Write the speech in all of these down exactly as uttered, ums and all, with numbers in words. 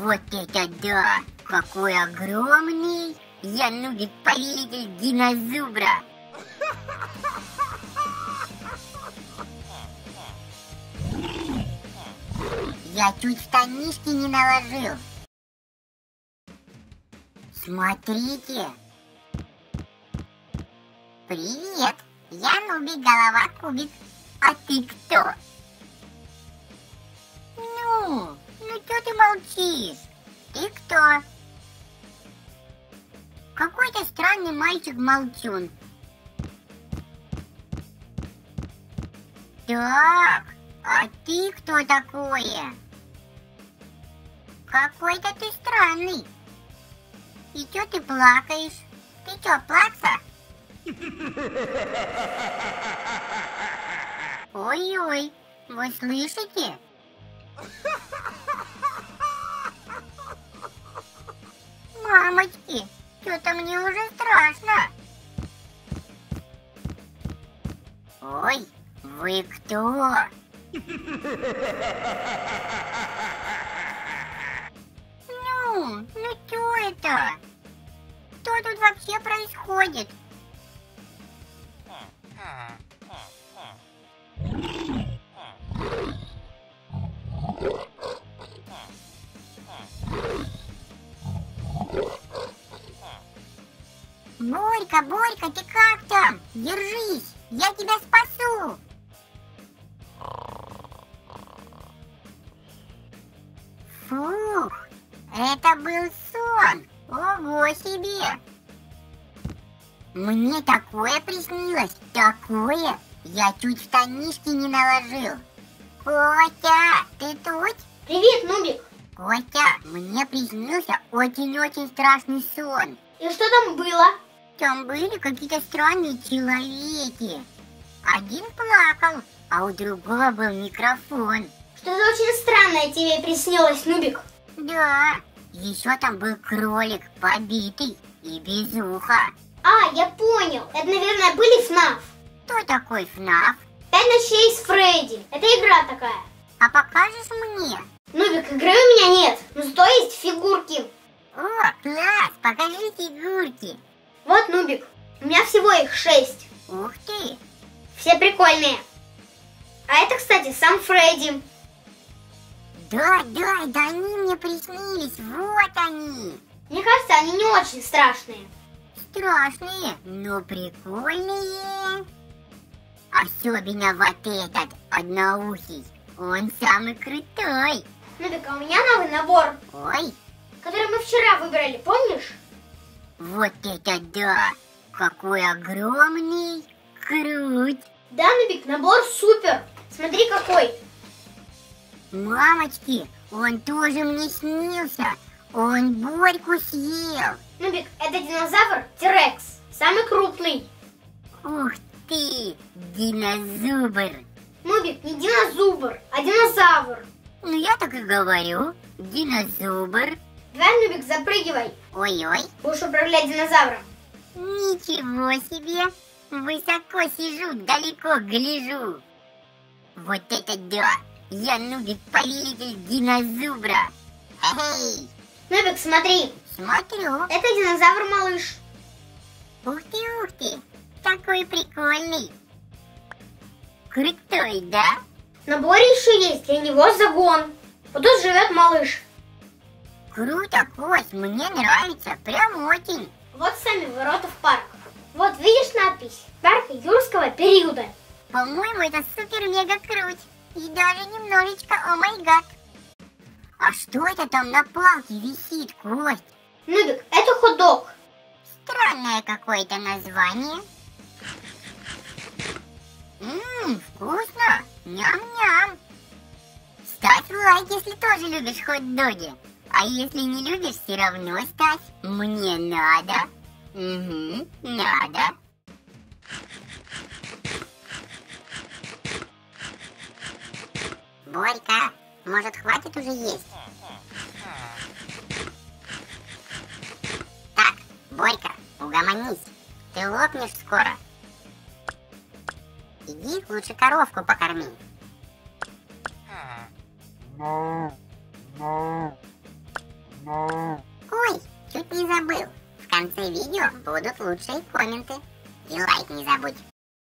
Вот это да! Какой огромный! Я Нубик, повелитель динозубра! Я чуть штанишки не наложил. Смотрите! Привет! Я Нубик, голова кубик. А ты кто? Ну, ну чё ты молчишь? Ты кто? Какой-то странный мальчик-молчун. Так, а ты кто такое? Какой-то ты странный. И чё ты плакаешь? Ты чё, плакса? Ой-ой, вы слышите? Мамочки, что-то мне уже страшно. Ой, вы кто? Ну, ну что это? Что тут вообще происходит? Борька, Борька, ты как там? Держись, я тебя спасу. Фух, это был сон. Ого себе. Мне такое приснилось, такое. Я чуть штанишки не наложил. Котя, ты тут? Привет, Нубик. Котя, мне приснился очень-очень страшный сон. И что там было? Там были какие-то странные человеки. Один плакал, а у другого был микрофон. Что-то очень странное тебе приснилось, Нубик. Да, еще там был кролик, побитый и без уха. А, я понял. Это, наверное, были ФНАФ. Кто такой эф Пять ночей с Фредди. Это игра такая. А покажешь мне? Нубик, игры у меня нет, но зато есть фигурки. О, класс, покажи фигурки. Вот, Нубик, у меня всего их шесть. Ух ты. Все прикольные. А это, кстати, сам Фредди. Да, да, да они мне приснились, вот они. Мне кажется, они не очень страшные. Страшные, но прикольные. Особенно вот этот одноухий. Он самый крутой. Нубик, а у меня новый набор, Ой, который мы вчера выбрали, помнишь? вот это да. Какой огромный. Круть. Да, Нубик, набор супер. Смотри какой. Мамочки, он тоже мне снился. Он Борьку съел. Нубик, это динозавр Терекс, самый крупный. Ух ты, динозубр. Нубик, не динозубр, а динозавр. Ну я так и говорю, динозубр. Давай, Нубик, запрыгивай. Ой-ой, Будешь управлять динозавром. ничего себе. Высоко сижу, далеко гляжу. Вот это да, я Нубик, повелитель динозубра. Эй, Нубик, смотри, смотрю. это динозавр-малыш. Ух ты, ух ты, такой прикольный. Крутой, да? В наборе еще есть для него загон. Вот тут живет малыш. Круто, Кость, мне нравится, прям очень. Вот сами ворота в парк. Вот видишь надпись «Парк юрского периода». По-моему, это супер-мега круть. И даже немножечко о май гад. А что это там на палке висит, Кость? Нубик, это хот-дог. Странное какое-то название. Ммм, вкусно. Ням-ням. Ставь лайк, если тоже любишь хот-доги. А если не любишь, все равно ставь. Мне надо. Угу, надо. Борька, может, хватит уже есть? Так, Борька, угомонись. Ты лопнешь скоро. Иди лучше коровку покорми. видео будут лучшие комменты. И лайк не забудь.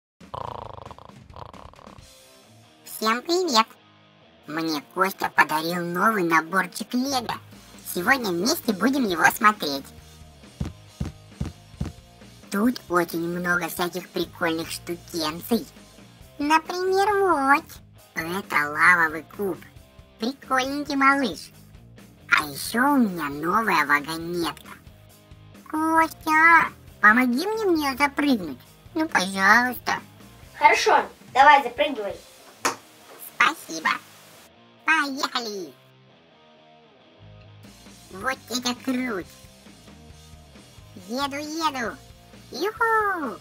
Всем привет! Мне Костя подарил новый наборчик Лего. Сегодня вместе будем его смотреть. Тут очень много всяких прикольных штукенций. Например, вот. Это лавовый куб. Прикольненький малыш. А еще у меня новая вагонетка. Костя, помоги мне в нее запрыгнуть. Ну, пожалуйста. Хорошо, давай запрыгивай. Спасибо. Поехали. Вот это круть. Еду, еду. Юху.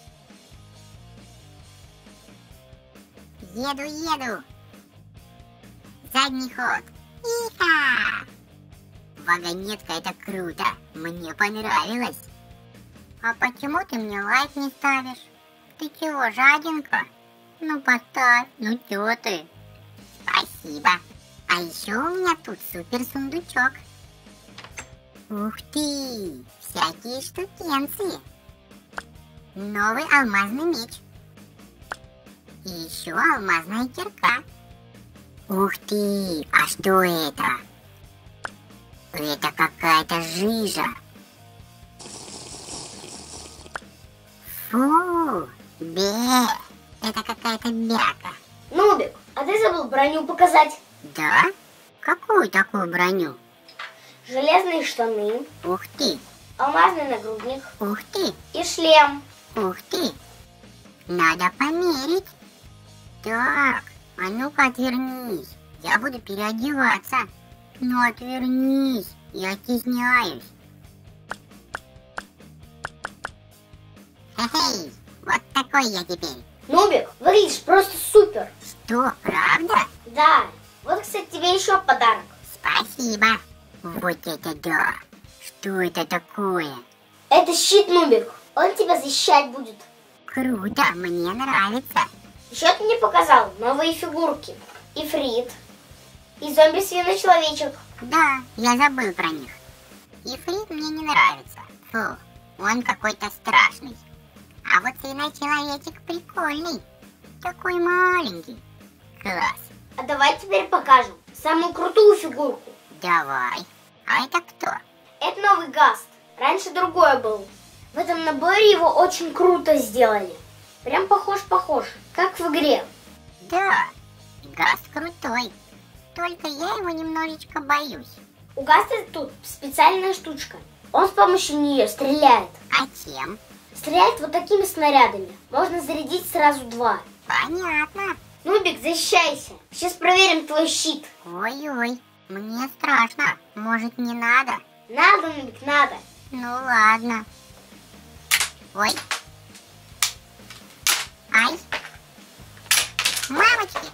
Еду, еду. Задний ход. Иха. Вагонетка, это круто. Мне понравилось. А почему ты мне лайк не ставишь? Ты чего, жадинка? Ну поставь, ну чё ты? Спасибо. А еще у меня тут супер сундучок. Ух ты, всякие штукенции. Новый алмазный меч. И еще алмазная кирка. Ух ты, а что это? Это какая-то жижа. Фу, бе, это какая-то бяка. Нубик, а ты забыл броню показать? Да? Какую такую броню? Железные штаны, Ух ты, алмазный нагрудник ух ты, и шлем. ух ты. Надо померить. Так, а ну-ка отвернись. Я буду переодеваться. Ну отвернись, я стесняюсь. Хе-хей, вот такой я теперь. Нубик, выглядишь просто супер. Что, правда? Да, вот, кстати, тебе еще подарок. Спасибо. Вот это да. Что это такое? Это щит, Нубик, он тебя защищать будет. Круто, мне нравится. Еще ты мне показал новые фигурки. Ифрит и зомби-свиночеловечек. Да, я забыл про них. Ифрит мне не нравится. Фу, он какой-то страшный. А вот свиной-человечек прикольный. Такой маленький. Класс. А давай теперь покажем самую крутую фигурку. Давай. А это кто? Это новый Гаст. Раньше другой был. В этом наборе его очень круто сделали. Прям похож-похож, как в игре. Да, Гаст крутой. Только я его немножечко боюсь. У Гаста тут специальная штучка. Он с помощью нее стреляет. А чем? Стреляет вот такими снарядами. Можно зарядить сразу два. Понятно. Нубик, защищайся. Сейчас проверим твой щит. Ой-ой, мне страшно. Может, не надо? Надо, Нубик, надо. Ну ладно. Ой. Ай. Мамочки.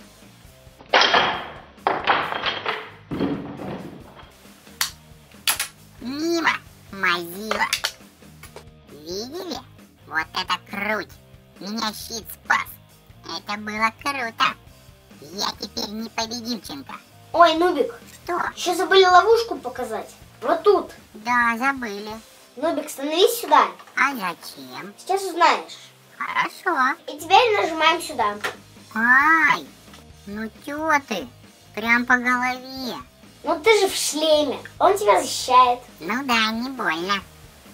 Мимо. Мазила. Видели? Вот это круть. Меня щит спас. Это было круто. Я теперь непобедимченко. Ой, Нубик, Что? еще забыли ловушку показать. Вот тут. Да, забыли. Нубик, становись сюда. А зачем? Сейчас узнаешь. Хорошо. И теперь нажимаем сюда. Ай, ну чё ты? Прям по голове. Ну ты же в шлеме. Он тебя защищает. Ну да, не больно.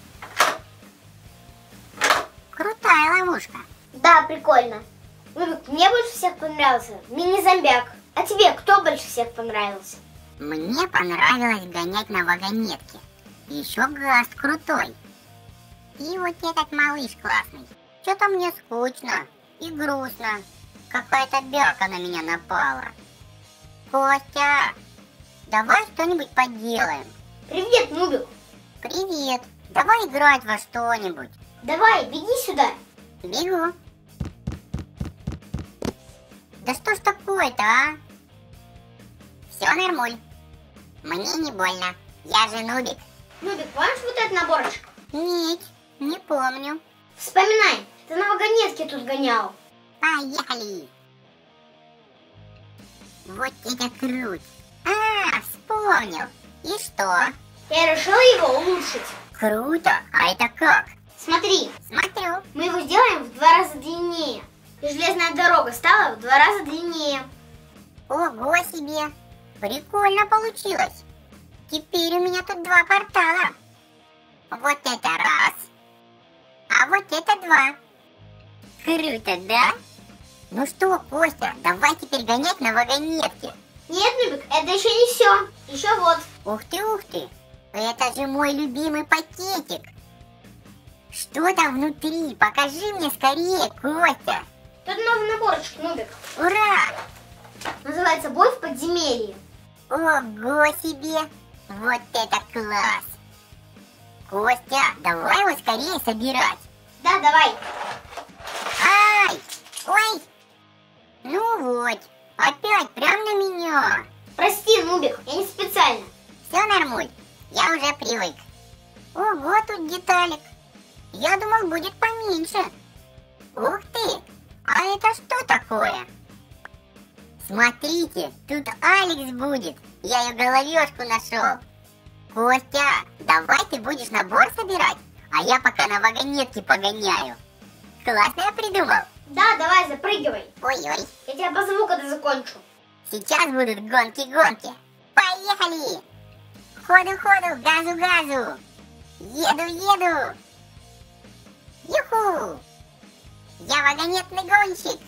Крутая ловушка. Да, прикольно. Нубик, мне больше всех понравился мини-зомбяк. А тебе кто больше всех понравился? Мне понравилось гонять на вагонетке. Еще Гаст крутой. И вот этот малыш классный. Что-то мне скучно и грустно. Какая-то бяка на меня напала. Костя, давай что-нибудь поделаем. Привет, Нубик. Привет. Давай играть во что-нибудь. Давай, беги сюда. Бегу. Да что ж такое-то, а? Все нормуль. Мне не больно. Я же нубик. Нубик, помнишь вот этот наборчик? Нет, не помню. Вспоминай, ты на вагонетке тут гонял. Поехали. Вот это круть. А, вспомнил. И что? Я решила его улучшить. Круто! А это как? Смотри, Смотрю. мы его сделаем в два раза длиннее. И железная дорога стала в два раза длиннее. Ого себе! Прикольно получилось. Теперь у меня тут два портала. Вот это раз. А вот это два. Круто, да? Ну что, Костя, давай теперь гонять на вагонетке. Нет, Нубик, это еще не все. Еще вот. Ух ты, ух ты. Это же мой любимый пакетик. Что там внутри? Покажи мне скорее, Костя. Тут новый наборчик, Нубик. Ура! Называется «Бой в подземелье». Ого себе! Вот это класс! Костя, давай его скорее собирать. Да, давай. Ай! Ой! Ну вот, опять прям на меня. Прости, Нубик, я не специально. Все нормуль, я уже привык. Ого, тут деталек. Я думал, будет поменьше. Ух ты! А это что такое? Смотрите, тут Алекс будет. Я ее головешку нашел. Костя, давай ты будешь набор собирать, а я пока на вагонетке погоняю. Классно я придумал. Да, давай, запрыгивай. Ой-ой, Я тебя позову, когда закончу. сейчас будут гонки-гонки. Поехали! Ходу-ходу, газу-газу. Еду-еду. Юху! Я вагонетный гонщик.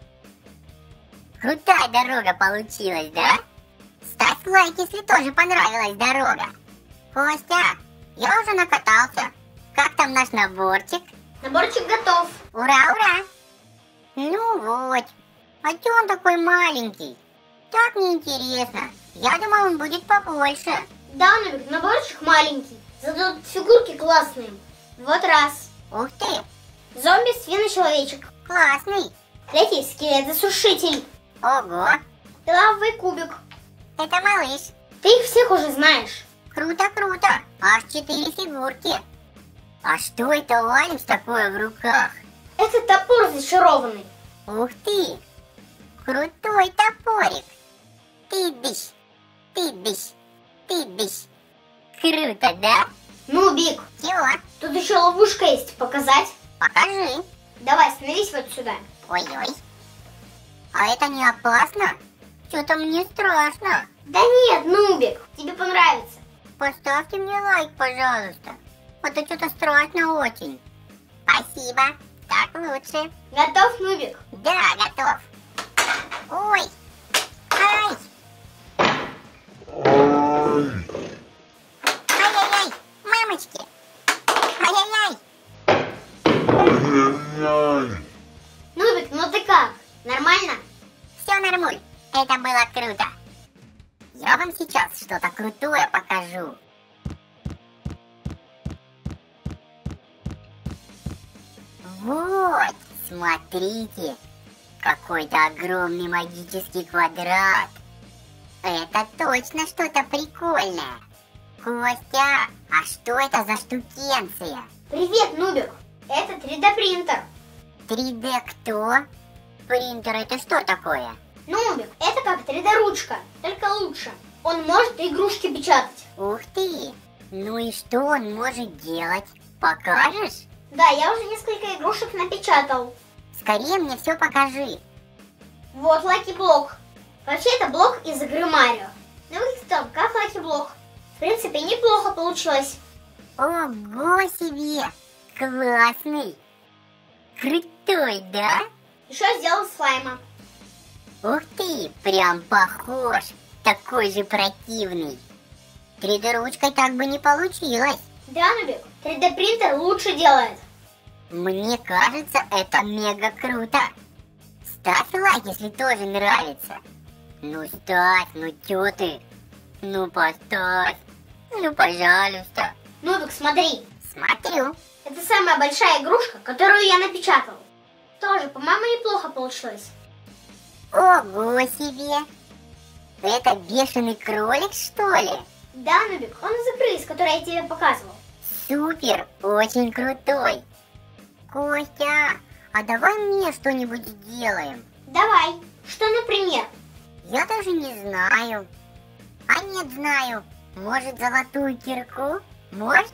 Крутая дорога получилась, да? Ставь лайк, если тоже понравилась дорога. Костя, я уже накатался. Как там наш наборчик? Наборчик готов. Ура, ура! Ну вот. А чё он такой маленький? Так неинтересно. Я думал, он будет побольше. Да, Нубик, наборчик маленький. Зато тут фигурки классные. Вот раз. Ух ты, Зомби-свиночеловечек. классный. Третий скелет-засушитель. Ого, Лавовый кубик. это малыш. Ты их всех уже знаешь. Круто, круто. Аж четыре фигурки. А что это у Алекс такое в руках? Это топор зачарованный. Ух ты, крутой топорик. Ты дыщ, ты дыщ, ты дыщ. Круто, да? Нубик, Чего? тут еще ловушка есть. Показать? Покажи. Давай, становись вот сюда. Ой-ой. А это не опасно? Что-то мне страшно. Да нет, Нубик, тебе понравится. Поставьте мне лайк, пожалуйста. А то что-то страшно очень. Спасибо. Так лучше. Готов, Нубик? Да, готов. Ой. Ай. Ай-яй-яй. Мамочки. Ай-яй-яй. Нубик, ну ты как? Нормально? Все нормуль. Это было круто. Я вам сейчас что-то крутое покажу. Вот, смотрите. Какой-то огромный магический квадрат. Это точно что-то прикольное. Костя, а что это за штукенция? Привет, Нубик. Это три дэ принтер. три дэ кто? Принтер это что такое? Нубик, это как три дэ ручка, только лучше. Он может игрушки печатать. Ух ты! Ну и что он может делать? Покажешь? Да, я уже несколько игрушек напечатал. Скорее мне все покажи. Вот Лаки Блок. Вообще это блок из игры Марио. Ну выглядит он как Лаки Блок. В принципе, неплохо получилось. Ого себе! Классный! Крутой, да? Еще сделал слайма. Ух ты, прям похож. Такой же противный. три дэ ручкой так бы не получилось. Да, Нубик, три дэ принтер лучше делает. Мне кажется, это мега круто. Ставь лайк, если тоже нравится. Ну ставь, ну чё ты? Ну поставь. Ну пожалуйста. Нубик, смотри. Смотрю. Это самая большая игрушка, которую я напечатал. Тоже, по-моему, неплохо получилось. Ого себе. Это бешеный кролик, что ли? Да, Нубик, он из игры, из которой я тебе показывал. Супер, очень крутой. Костя, а давай мне что-нибудь сделаем. Давай. Что, например? Я даже не знаю. А нет, знаю. Может, золотую кирку? Можно?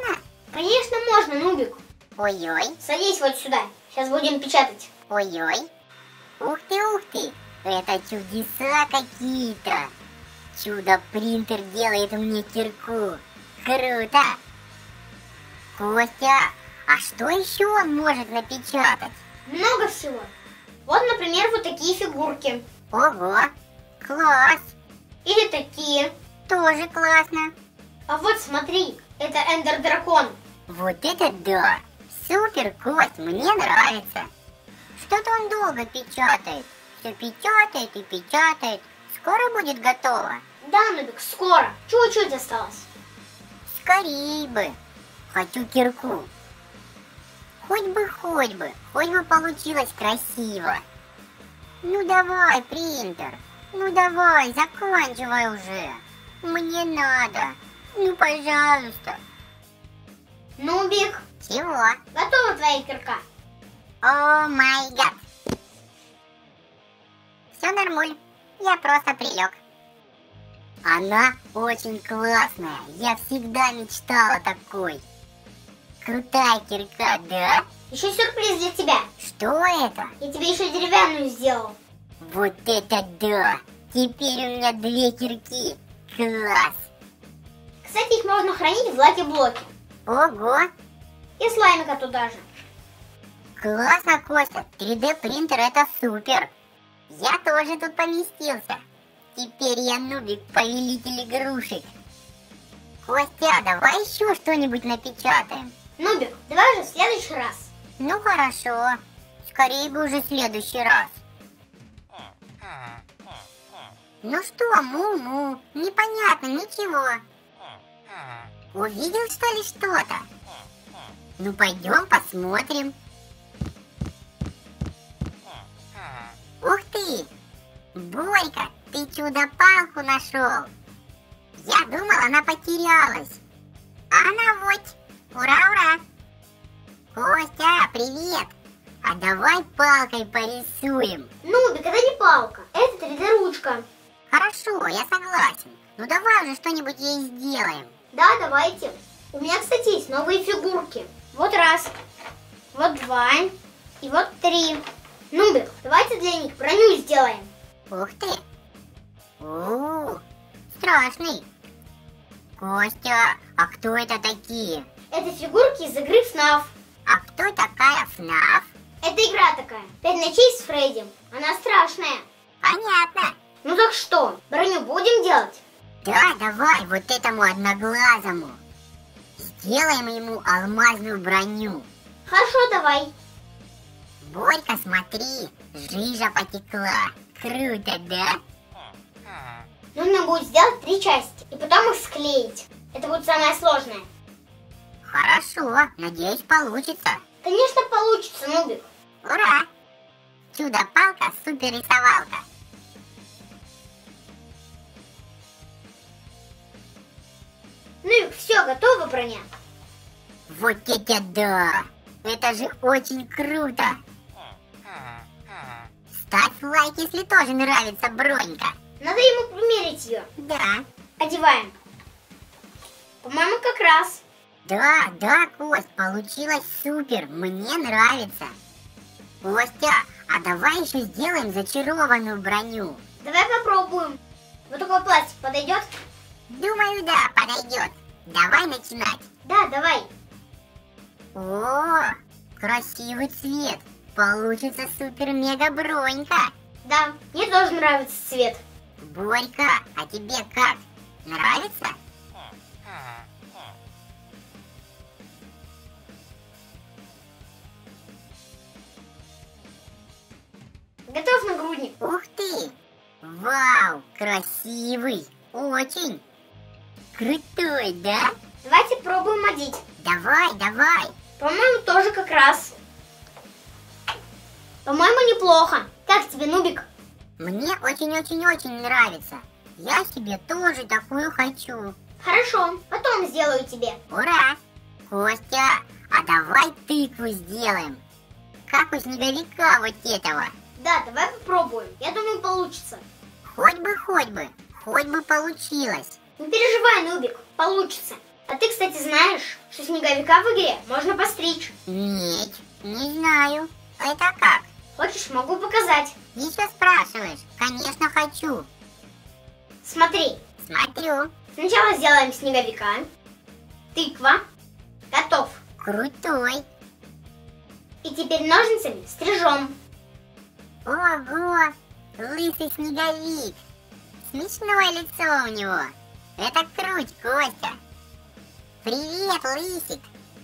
Конечно, можно, Нубик. Ой-ой, Садись вот сюда. Сейчас будем печатать. ой-ой. Ух ты, ух ты. Это чудеса какие-то. Чудо-принтер делает мне кирку. Круто. Костя, а что еще он может напечатать? Много всего. Вот, например, вот такие фигурки. Ого, класс. Или такие. Тоже классно. А вот смотри, это эндер-дракон. Вот это да. Супер, Кость, мне нравится. Что-то он долго печатает. Все печатает и печатает. Скоро будет готово. Да, Нубик, скоро. Чуть-чуть осталось. Скорей бы. Хочу кирку. Хоть бы, хоть бы. Хоть бы получилось красиво. Ну давай, принтер. Ну давай, заканчивай уже. Мне надо. Ну, пожалуйста. Нубик, Чего? готова твоя кирка? О май гад. Все нормуль. Я просто прилег. Она очень классная. Я всегда мечтала такой. Крутая кирка, да? Еще сюрприз для тебя. Что это? Я тебе еще деревянную сделал. Вот это да! Теперь у меня две кирки. Класс! Кстати, их можно хранить в лаки-блоке. Ого! И слаймика туда же. Классно, Костя! три дэ принтер это супер! Я тоже тут поместился. Теперь я Нубик, повелитель игрушек. Костя, давай еще что-нибудь напечатаем. Нубик, давай же в следующий раз. Ну хорошо. Скорее бы уже в следующий раз. Ну что, му-му, непонятно, ничего. Увидел, что ли, что-то? Ну пойдем посмотрим. Ух ты! Борька, ты чудо-палку нашел. Я думал, она потерялась. А она вот. Ура-ура! Костя, привет! А давай палкой порисуем. Нубик, это не палка, это три дэ ручка. Хорошо, я согласен. Ну давай уже что-нибудь ей сделаем. Да, давайте. У меня, кстати, есть новые фигурки. Вот раз, вот два и вот три. Нубик, давайте для них броню сделаем. Ух ты! У-у-у, страшный. Костя, а кто это такие? Это фигурки из игры эф эф. А кто такая эф эф? Это игра такая. Пять ночей с Фредди. Она страшная. Понятно. Ну так что, броню будем делать? Да, давай вот этому одноглазому. Сделаем ему алмазную броню. Хорошо, давай. Борька, смотри, жижа потекла. Круто, да? Нужно будет сделать три части и потом их склеить. Это будет самое сложное. Хорошо, надеюсь, получится. Конечно, получится, Нубик. Ура! Чудо-палка, супер-рисовалка. Нубик, все, готово, броня? Вот это да! Это же очень круто! Ставь лайк, если тоже нравится бронька. Надо ему примерить ее. Да. Одеваем. По-моему, как раз. Да, да, Кость, получилось супер, мне нравится. Костя, а давай еще сделаем зачарованную броню. Давай попробуем. Вот такой пластик подойдет? Думаю, да, подойдет. Давай начинать. Да, давай. О, красивый цвет. Получится супер-мега-бронька. Да, мне тоже нравится цвет. Борька, а тебе как? Нравится? Готов нагрудник? Ух ты! Вау, красивый! Очень! Крутой, да? Давайте пробуем одеть. Давай, давай! По-моему, тоже как раз. По-моему, неплохо. Как тебе, Нубик? Мне очень-очень-очень нравится. Я себе тоже такую хочу. Хорошо, потом сделаю тебе. Ура! Костя, а давай тыкву сделаем. Как у снеговика вот этого. Да, давай попробуем. Я думаю, получится. Хоть бы, хоть бы, хоть бы получилось. Не переживай, Нубик, получится. А ты, кстати, знаешь, что что снеговика в игре можно постричь? Нет, не знаю. Это как? Хочешь, могу показать. Еще спрашиваешь? Конечно, хочу. Смотри. Смотрю. Сначала сделаем снеговика. Тыква. Готов. Крутой. И теперь ножницами стрижем. Ого! Лысый снеговик. Смешное лицо у него. Это круть, Костя. Привет, лысик.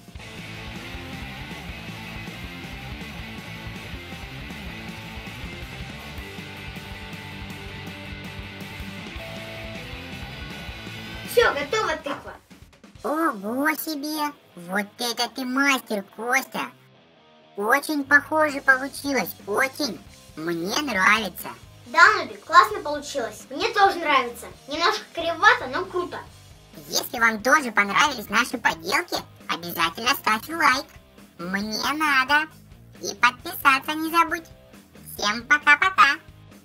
Все, готова тыква. Ого себе! Вот это ты мастер, Костя! Очень похоже получилось, очень. Мне нравится. Да, Нубик, классно получилось. Мне тоже нравится. Немножко кривовато, но круто. Если вам тоже понравились наши поделки, обязательно ставь лайк. Мне надо. И подписаться не забудь. Всем пока-пока.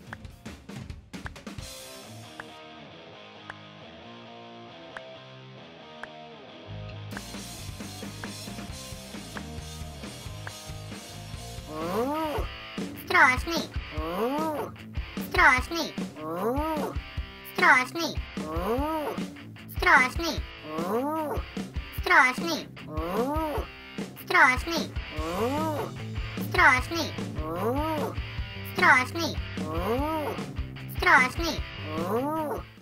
О, страшный. О, страшный. О, страшный. О, страшный. О, страшный. О, страшный. О, страшный. О, страшный. О, страшный. О.